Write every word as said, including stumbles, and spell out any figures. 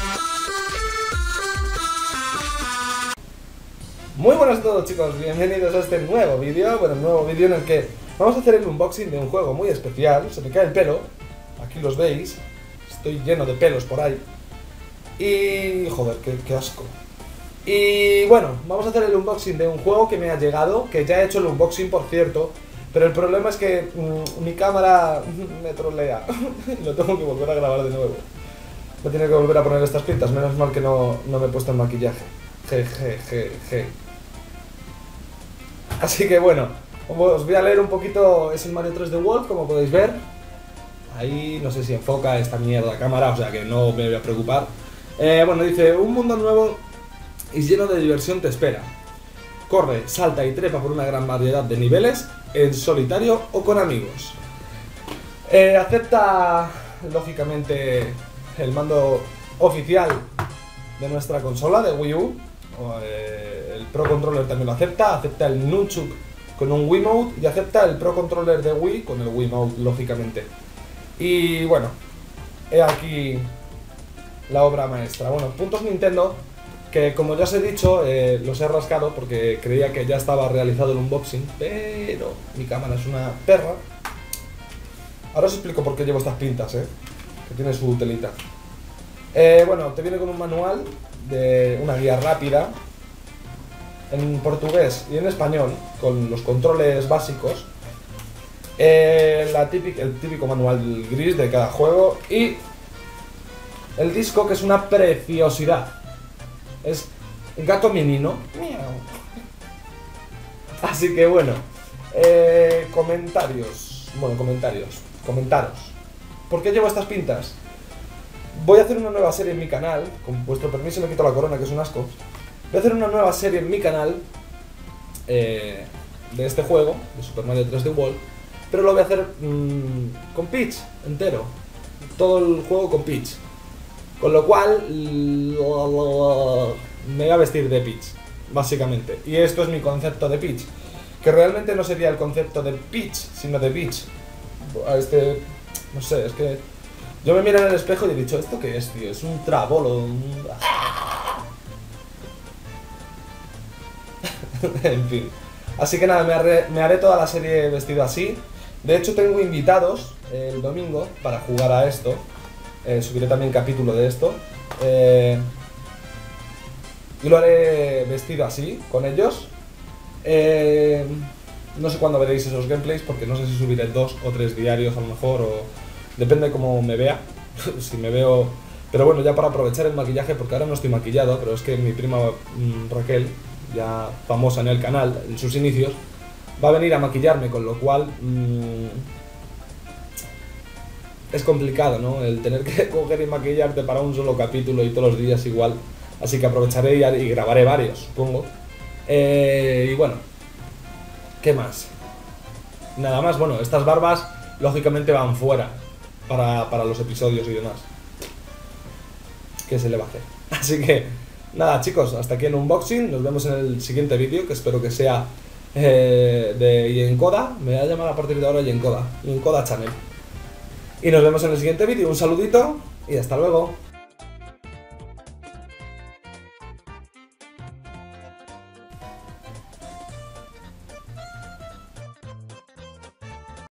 Muy buenas a todos, chicos, bienvenidos a este nuevo vídeo. Bueno, un nuevo vídeo en el que vamos a hacer el unboxing de un juego muy especial. Se me cae el pelo, aquí los veis, estoy lleno de pelos por ahí. Y... joder, qué, qué asco. Y bueno, vamos a hacer el unboxing de un juego que me ha llegado, que ya he hecho el unboxing, por cierto. Pero el problema es que mmm, mi cámara me trolea. Lo tengo que volver a grabar de nuevo. Me tiene que volver a poner estas pintas, menos mal que no, no me he puesto el maquillaje. Je, je, je, je. Así que bueno, os voy a leer un poquito. Es el Mario tres D World, como podéis ver. Ahí no sé si enfoca esta mierda cámara, o sea que no me voy a preocupar. eh, Bueno, dice: un mundo nuevo y lleno de diversión te espera. Corre, salta y trepa por una gran variedad de niveles, en solitario o con amigos. eh, Acepta, lógicamente, el mando oficial de nuestra consola de Wii U. O, eh, el Pro Controller también lo acepta. Acepta el Nunchuk con un Wiimote y acepta el Pro Controller de Wii con el Wiimote, lógicamente. Y bueno, he aquí la obra maestra. Bueno, puntos Nintendo, que como ya os he dicho, eh, los he rascado porque creía que ya estaba realizado el unboxing, pero mi cámara es una perra. Ahora os explico por qué llevo estas pintas, eh, que tiene su telita. Eh, bueno, te viene con un manual de una guía rápida en portugués y en español con los controles básicos, eh, la típica, el típico manual gris de cada juego y el disco, que es una preciosidad. Es un gato menino. Así que bueno, eh, comentarios. Bueno, comentarios. Comentaros. ¿Por qué llevo estas pintas? Voy a hacer una nueva serie en mi canal. Con vuestro permiso me quito la corona, que es un asco. Voy a hacer una nueva serie en mi canal eh, de este juego, de Super Mario tres D World. Pero lo voy a hacer mmm, con Peach entero. Todo el juego con Peach. Con lo cual me voy a vestir de Peach, básicamente. Y esto es mi concepto de Peach, que realmente no sería el concepto de Peach, sino de Peach. Este... no sé, es que... yo me miro en el espejo y he dicho: ¿esto qué es, tío? Es un trabolo, un... en fin. Así que nada, me haré, me haré toda la serie vestido así. De hecho tengo invitados el domingo para jugar a esto. eh, Subiré también capítulo de esto, eh, y lo haré vestido así, con ellos. eh, No sé cuándo veréis esos gameplays, porque no sé si subiré dos o tres diarios a lo mejor, o... depende de cómo me vea. Si me veo... pero bueno, ya para aprovechar el maquillaje, porque ahora no estoy maquillado, pero es que mi prima mmm, Raquel, ya famosa en el canal, en sus inicios, va a venir a maquillarme, con lo cual mmm, es complicado, ¿no? El tener que coger y maquillarte para un solo capítulo y todos los días igual. Así que aprovecharé y, y grabaré varios, supongo. Eh, y bueno, ¿qué más? Nada más. Bueno, estas barbas lógicamente van fuera para, para los episodios y demás. ¿Qué se le va a hacer? Así que nada, chicos, hasta aquí el unboxing. Nos vemos en el siguiente vídeo, que espero que sea eh, de Yenkoda. Me voy a llamar a partir de ahora Yenkoda, Yenkoda Channel. Y nos vemos en el siguiente vídeo. Un saludito y hasta luego.